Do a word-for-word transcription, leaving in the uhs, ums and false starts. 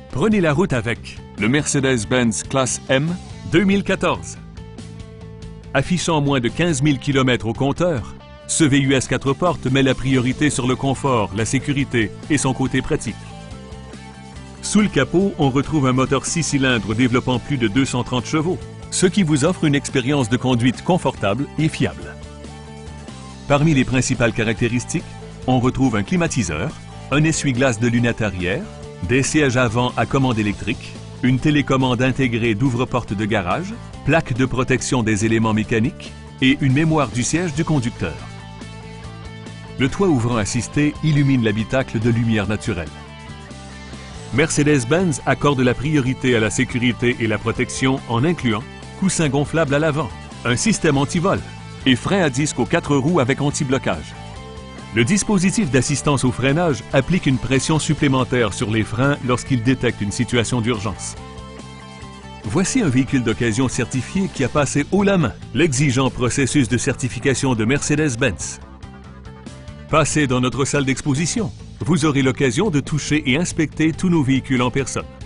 Prenez la route avec le Mercedes-Benz Classe M deux mille quatorze. Affichant moins de quinze mille kilomètres au compteur, ce V U S quatre portes met la priorité sur le confort, la sécurité et son côté pratique. Sous le capot, on retrouve un moteur six cylindres développant plus de deux cent trente chevaux, ce qui vous offre une expérience de conduite confortable et fiable. Parmi les principales caractéristiques, on retrouve un climatiseur, un essuie-glace de lunettes arrière, des sièges avant à commande électrique, une télécommande intégrée d'ouvre-porte de garage, plaque de protection des éléments mécaniques et une mémoire du siège du conducteur. Le toit ouvrant assisté illumine l'habitacle de lumière naturelle. Mercedes-Benz accorde la priorité à la sécurité et la protection en incluant coussin gonflable à l'avant, un système anti-vol et frein à disque aux quatre roues avec anti-blocage. Le dispositif d'assistance au freinage applique une pression supplémentaire sur les freins lorsqu'il détecte une situation d'urgence. Voici un véhicule d'occasion certifié qui a passé haut la main l'exigeant processus de certification de Mercedes-Benz. Passez dans notre salle d'exposition. Vous aurez l'occasion de toucher et inspecter tous nos véhicules en personne.